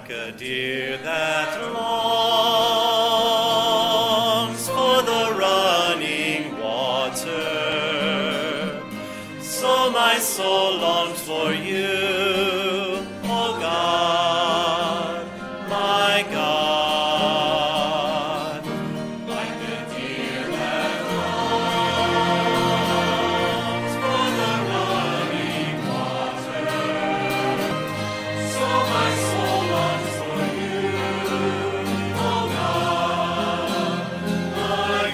Like a deer that longs for the running water, so my soul longs for you, O God, my God. Like a deer that longs for the running water, so my soul longs for you, O God, my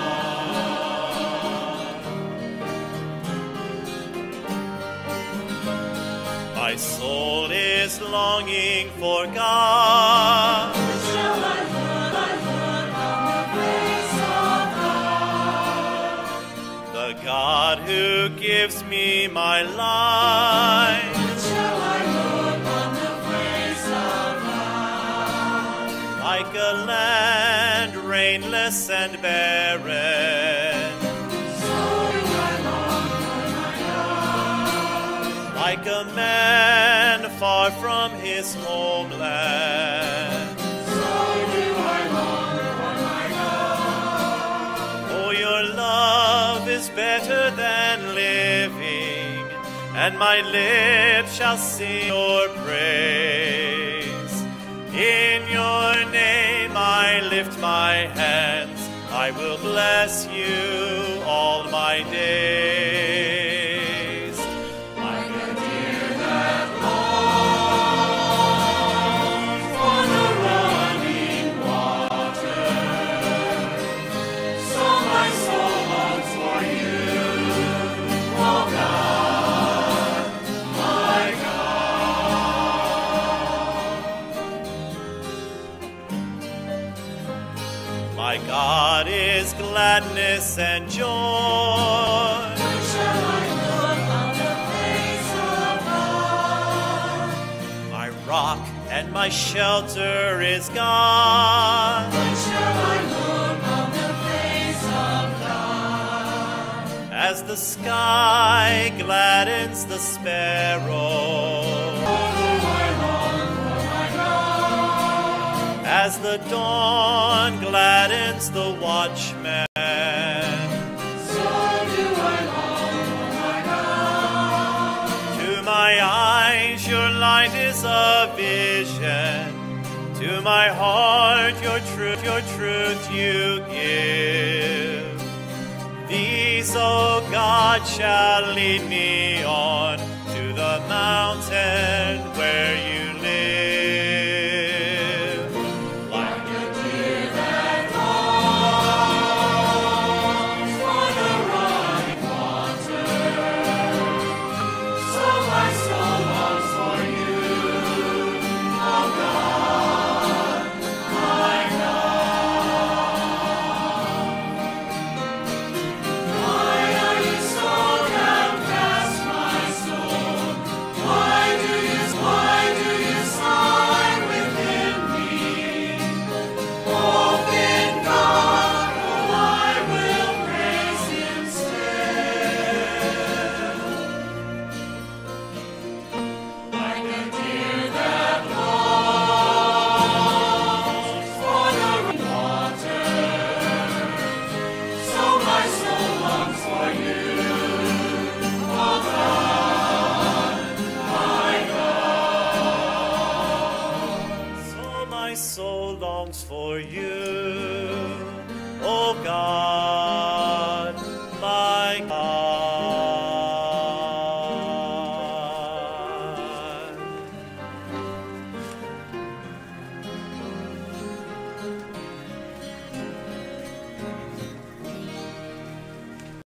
God. My soul is longing for God. Shall I look on the face of God? The God who gives me my life. Shall I look on the face of God? Like a land rainless and barren, So do I long for my God. like a man far from his homeland. So do I long for my God. Oh, your love is better than living, and my lips shall sing your praise. In your name I lift my hands, I will bless you all my days. Like a deer that longs for the running water, so my soul longs for you, O God, my God. My God is gladness and joy. When shall I look on the face of God? My rock and my shelter is God. When shall I look on the face of God? As the sky gladdens the sparrow, as the dawn gladdens the watchman, So do I long for my God. to my eyes your light is a vision, to my heart your truth you give. These, O God, shall lead me on to the mountain